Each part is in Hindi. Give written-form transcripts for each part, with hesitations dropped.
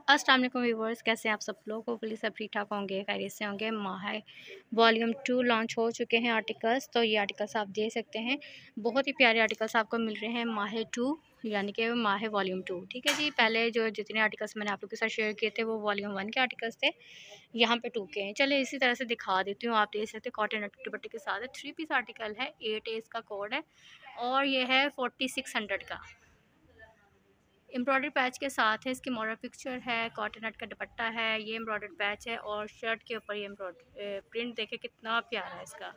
अस्सलाम वालेकुम व्यूअर्स, कैसे हैं आप सब लोग। होपफुली सब ठीक ठाक होंगे, खैरियत से होंगे। माह वॉल्यूम 2 लॉन्च हो चुके हैं आर्टिकल्स। तो ये आर्टिकल्स आप देख सकते हैं, बहुत ही प्यारे आर्टिकल्स आपको मिल रहे हैं माह 2 यानी कि माह वॉल्यूम 2। ठीक है जी, पहले जो जितने आर्टिकल्स मैंने आप लोग के साथ शेयर किए थे वो वॉल्यूम 1 के आर्टिकल्स थे, यहाँ पे 2 के हैं। चले इसी तरह से दिखा देती हूँ। आप देख सकते हैं कॉटन दुपट्टे के साथ है, 3 पीस आर्टिकल है, 8 एज का कोड है और ये है 4600 का। एम्ब्रॉयडरी पैच के साथ है, इसकी मॉडल पिक्चर है, कॉटन नट का दुपट्टा है, ये एम्ब्रॉयडर्ड पैच है और शर्ट के ऊपर ये प्रिंट देखे कितना प्यारा है इसका।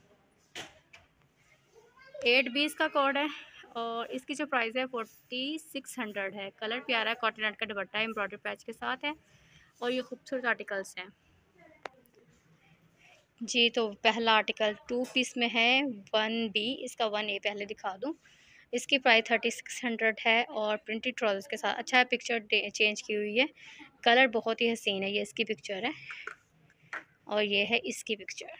8 20 का कोड है और इसकी जो प्राइस है 4600 है। कलर प्यारा है, कॉटन नट का दुपट्टा है, एम्ब्रॉयडरी पैच के साथ है और ये खूबसूरत आर्टिकल्स हैं जी। तो पहला आर्टिकल 2 पीस में है, 1B, इसका 1A पहले दिखा दूँ। इसकी प्राइस 3600 है और प्रिंटेड ट्राउजर्स के साथ। अच्छा है, पिक्चर चेंज की हुई है, कलर बहुत ही हसीन है। ये इसकी पिक्चर है और ये है इसकी पिक्चर।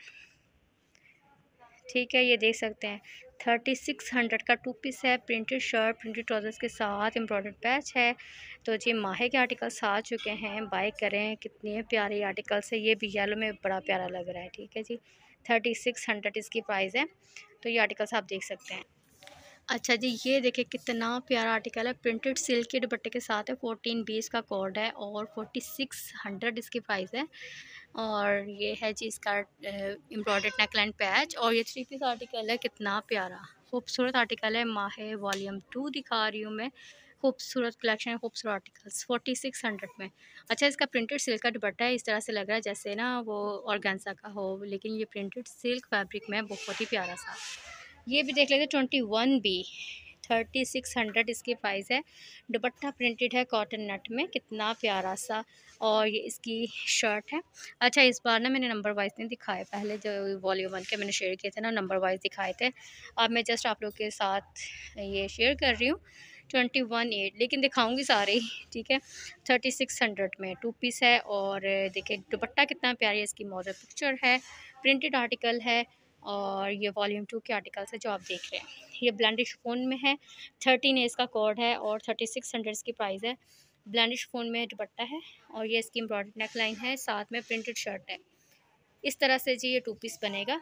ठीक है, ये देख सकते हैं 3600 का 2 पीस है, प्रिंटेड शर्ट, प्रिंटेड ट्राउजर्स के साथ, एम्ब्रॉयडर्ड पैच है। तो जी माहे के आर्टिकल्स आ चुके हैं, बाय करें। कितने प्यारे आर्टिकल्स है, ये भी येलो में बड़ा प्यारा लग रहा है। ठीक है जी, 3600 इसकी प्राइस है। तो ये आर्टिकल्स आप देख सकते हैं। अच्छा जी, ये देखिए कितना प्यारा आर्टिकल है, प्रिंटेड सिल्क के दुपट्टे के साथ है, 1420 का कोड है और 4600 इसकी प्राइस है। और ये है जी इसका एम्ब्रॉयडर्ड नेकलाइन पैच और ये 3 पीस आर्टिकल है। कितना प्यारा खूबसूरत आर्टिकल है, माहे वॉल्यूम 2 दिखा रही हूँ मैं। खूबसूरत कलेक्शन, खूबसूरत आर्टिकल्स 4600 में। अच्छा, इसका प्रिंटेड सिल्क का दुपट्टा है, इस तरह से लग रहा है जैसे ना वो ऑर्गेन्जा का हो, लेकिन ये प्रिंटेड सिल्क फैब्रिक में बहुत ही प्यारा सा। ये भी देख लेते 21B, 3600 इसकी प्राइस है। दुपट्टा प्रिंटेड है कॉटन नट में, कितना प्यारा सा। और ये इसकी शर्ट है। अच्छा, इस बार ना मैंने नंबर वाइज नहीं दिखाए, पहले जो वॉल्यूम 1 के मैंने शेयर किए थे ना नंबर वाइज दिखाए थे। अब मैं जस्ट आप लोग के साथ ये शेयर कर रही हूँ 21/8, लेकिन दिखाऊंगी सारे ही। ठीक है, 3600 में 2 पीस है और देखिए दुपट्टा कितना प्यारा है, इसकी मॉडल पिक्चर है, प्रिंटेड आर्टिकल है और ये वॉल्यूम 2 के आर्टिकल्स है जो आप देख रहे हैं। ये ब्लेंडिश फ़ोन में है, 13 एज का कोड है और 3600 इसकी प्राइस है। ब्लेंडिश फ़ोन में दुपट्टा है और ये इसकी एम्ब्रॉयडर्ड नेक लाइन है, साथ में प्रिंटेड शर्ट है। इस तरह से जी ये 2 पीस बनेगा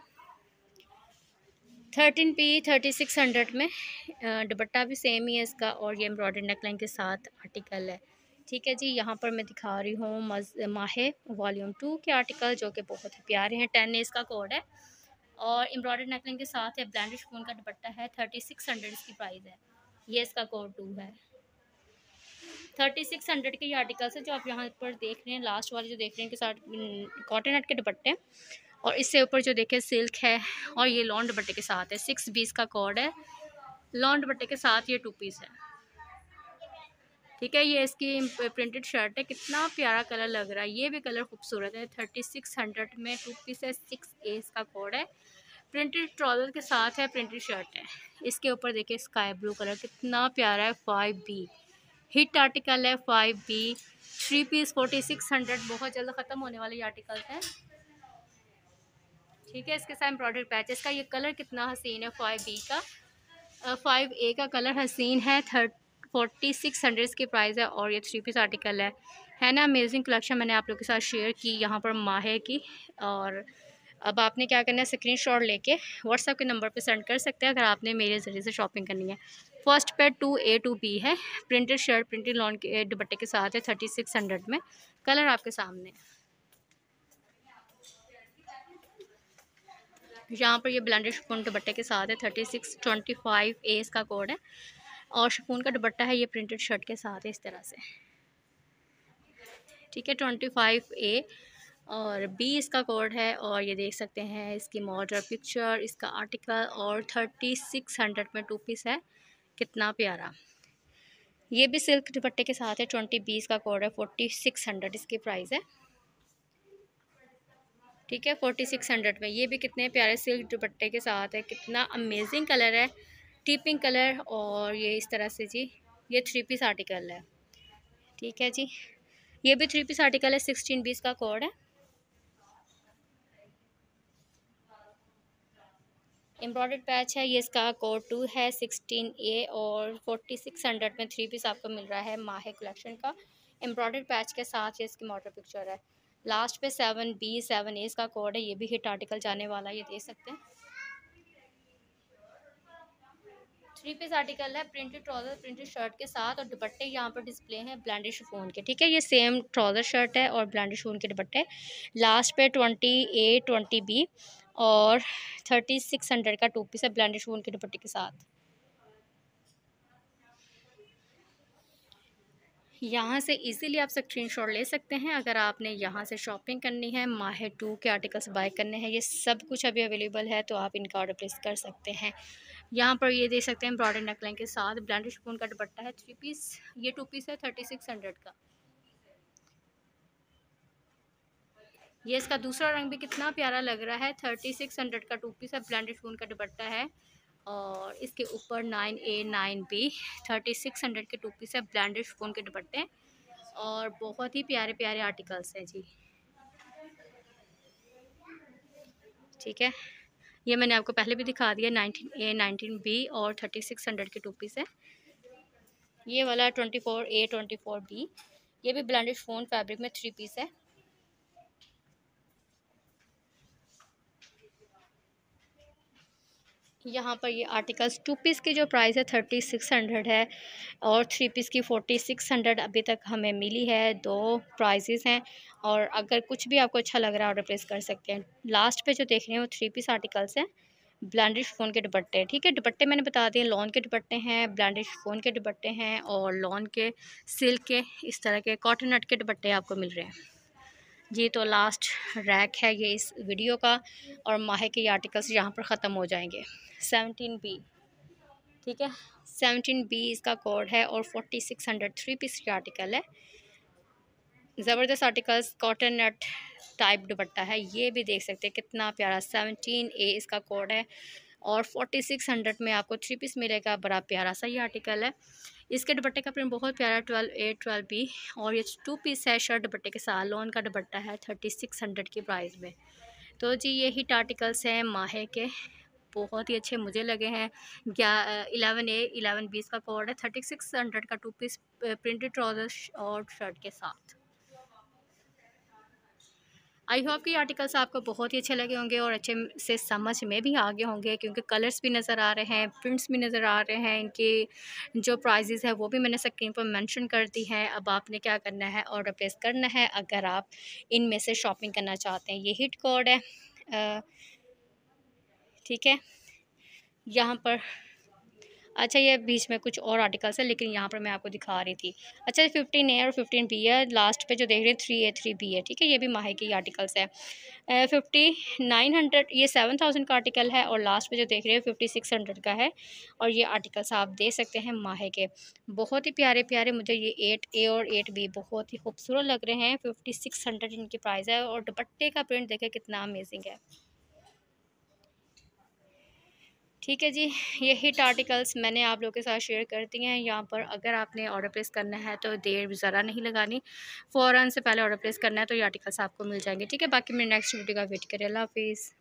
13P 3600 में। दुपट्टा भी सेम ही है इसका और ये एम्ब्रॉयडर्ड नेक लाइन के साथ आर्टिकल है। ठीक है जी, यहाँ पर मैं दिखा रही हूँ माहे वॉल्यूम 2 के आर्टिकल जो कि बहुत ही प्यारे हैं। 10 एज का कोड है और एम्ब्रॉयडर्ड नेकलाइन के साथ है, ब्लेंडिश फोन का दुपट्टा है, 3600 इसकी प्राइस है। ये इसका कोड 2 है। 3600 के ये आर्टिकल्स है जो आप यहाँ पर देख रहे हैं, लास्ट वाले जो देख रहे हैं के साथ कॉटन नेट के दुपट्टे और इससे ऊपर जो देखे सिल्क है और ये लॉन दुपट्टे के साथ है। 620 का कोड है, लॉन दुपट्टे के साथ ये 2 पीस है। ठीक है, ये इसकी प्रिंटेड शर्ट है, कितना प्यारा कलर लग रहा है, ये भी कलर खूबसूरत है। 3600 में 2 पीस है, 6A का कोड है, प्रिंटेड ट्राउजर के साथ है, प्रिंटेड शर्ट है। इसके ऊपर देखिए स्काई ब्लू कलर कितना प्यारा है, 5B हिट आर्टिकल है। 5B 3 पीस 4600, बहुत जल्द ख़त्म होने वाले आर्टिकल है। ठीक है, इसके साथ एम्ब्रॉयडरी पैचेस का ये कलर कितना हसीन है, 5B का। 5A का कलर हसीन है, 4600 इसकी प्राइस है और ये 3 पीस आर्टिकल है ना। अमेजिंग कलेक्शन मैंने आप लोगों के साथ शेयर की यहाँ पर माहे की। और अब आपने क्या करना है, स्क्रीनशॉट लेके व्हाट्सएप के नंबर पे सेंड कर सकते हैं अगर आपने मेरे ज़रिए से शॉपिंग करनी है। फर्स्ट पे 2A 2B है, प्रिंटेड शर्ट, प्रिंटेड लॉन के दुपट्टे के साथ है, 3600 में। कलर आपके सामने यहाँ पर ये ब्लेंडेड शिफॉन दुपट्टे के साथ है, 3625A इसका कोड है और शिफॉन का दुपट्टा है, ये प्रिंटेड शर्ट के साथ है इस तरह से। ठीक है, 25A और B इसका कोड है और ये देख सकते हैं इसकी मॉडल पिक्चर, इसका आर्टिकल और 3600 में 2 पीस है, कितना प्यारा। ये भी सिल्क दुपट्टे के साथ है, 20B इसका कोड है, 4600 इसकी प्राइस है। ठीक है, 4600 में ये भी कितने प्यारे सिल्क दुपट्टे के साथ है, कितना अमेजिंग कलर है, टीपिंग कलर और ये इस तरह से जी ये 3 पीस आर्टिकल है। ठीक है जी, ये भी 3 पीस आर्टिकल है, 16B का कोड है। एम्ब्रॉयडर्ड पैच है, ये इसका कोड 2 है, 16A और 4600 में 3 पीस आपको मिल रहा है माहे कलेक्शन का। एम्ब्रॉयडर्ड पैच के साथ ये इसकी मॉडल पिक्चर है। लास्ट पे 7B7A इसका कोड है। ये भी हिट आर्टिकल जाने वाला है, ये देख सकते हैं। 3 पीस आर्टिकल है, प्रिंटेड ट्राउजर प्रिंटेड शर्ट के साथ, और दुपट्टे यहाँ पर डिस्प्ले हैं ब्लेंडेड शिफॉन के। ठीक है, ये सेम ट्राउजर शर्ट है और ब्लेंडेड शिफॉन के दुपट्टे। लास्ट पे 20A 20B और 3600 का 2 पीस है ब्लेंडेड शिफॉन के दुपट्टे के साथ। यहाँ से इजीली आप स्क्रीनशॉट ले सकते हैं अगर आपने यहाँ से शॉपिंग करनी है, माह 2 के आर्टिकल्स बाय करने हैं। ये सब कुछ अभी अवेलेबल है, तो आप इनका ऑर्डर प्लेस कर सकते हैं। यहाँ पर ये देख सकते हैं एम्ब्रॉयडर्ड नेकलाइन के साथ ब्लेंडेड शिफॉन का दुपट्टा है 3 पीस। ये 2 पीस है 3600 का। ये इसका दूसरा रंग भी कितना प्यारा लग रहा है। 3600 का 2 पीस है, ब्लेंडेड शिफॉन का दुपट्टा है और इसके ऊपर 9A 9B 3600 के 2 पीस है, ब्लेंडेड शिफॉन के दुपट्टे और बहुत ही प्यारे प्यारे आर्टिकल्स हैं जी। ठीक है, ये मैंने आपको पहले भी दिखा दिया। 19A 19B और 3600 के 2 पीस है। ये वाला 24A 24B, ये भी ब्लेंडेड शिफॉन फैब्रिक में 3 पीस है। यहाँ पर ये आर्टिकल्स 2 पीस की जो प्राइस है 3600 है और 3 पीस की 4600 अभी तक हमें मिली है। 2 प्राइजेस हैं और अगर कुछ भी आपको अच्छा लग रहा है ऑर्डर प्लेस कर सकते हैं। लास्ट पे जो देख रहे हैं वो 3 पीस आर्टिकल्स हैं, ब्लेंडेड शिफॉन के दुपट्टे। ठीक है, दुपट्टे मैंने बता दिए, लॉन के दुपट्टे हैं, ब्लेंडेड शिफॉन के दुपट्टे हैं और लॉन के, सिल्क के, इस तरह के कॉटन नट के दुपट्टे आपको मिल रहे हैं जी। तो लास्ट रैक है ये इस वीडियो का और माह के आर्टिकल्स यहाँ पर ख़त्म हो जाएंगे। 17B, ठीक है, 17B इसका कोड है और 4600 3 पीस की आर्टिकल है। ज़बरदस्त आर्टिकल्स, कॉटन नट टाइप दुपट्टा है। ये भी देख सकते हैं कितना प्यारा। 17A इसका कोड है और 4600 में आपको 3 पीस मिलेगा। बड़ा प्यारा सा ये आर्टिकल है। इसके दुपट्टे का प्रिंट बहुत प्यारा 12A 12B और ये 2 पीस है शर्ट दुपट्टे के साथ। लॉन का दुपट्टा है 3600 की प्राइस में। तो जी ये हिट आर्टिकल्स हैं माह के, बहुत ही अच्छे मुझे लगे हैं। 11A 11B का कोड है, 3600 का 2 पीस प्रिंटेड ट्राउजर और शर्ट के साथ। आई होप कि आर्टिकल्स आपको बहुत ही अच्छे लगे होंगे और अच्छे से समझ में भी आ गए होंगे, क्योंकि कलर्स भी नज़र आ रहे हैं, प्रिंट्स भी नज़र आ रहे हैं। इनके जो प्राइजेज़ है वो भी मैंने स्क्रीन पर मेंशन कर दी हैं। अब आपने क्या करना है, ऑर्डर प्लेस करना है अगर आप इनमें से शॉपिंग करना चाहते हैं। ये हिट कोड है, ठीक है। यहाँ पर अच्छा ये बीच में कुछ और आर्टिकल्स है लेकिन यहाँ पर मैं आपको दिखा रही थी। अच्छा 15A और 15B है, लास्ट पे जो देख रहे हैं 3A 3B है। ठीक है, ये भी माह के आर्टिकल्स है। 5900 ये 7000 का आर्टिकल है और लास्ट पे जो देख रहे हैं 5600 का है। और ये आर्टिकल्स आप देख सकते हैं माह के, बहुत ही प्यारे प्यारे। मुझे ये 8A और 8B बहुत ही खूबसूरत लग रहे हैं। 5600 इनकी प्राइस है और दुपट्टे का प्रिंट देखें कितना अमेजिंग है। ठीक है जी, ये हिट आर्टिकल्स मैंने आप लोगों के साथ शेयर कर दिए हैं। यहाँ पर अगर आपने ऑर्डर प्लेस करना है तो देर ज़रा नहीं लगानी, फ़ौरन से पहले ऑर्डर प्लेस करना है तो ये आर्टिकल्स आपको मिल जाएंगे। ठीक है, बाकी मेरे नेक्स्ट वीडियो का वेट करें। अल्लाह हाफिज़।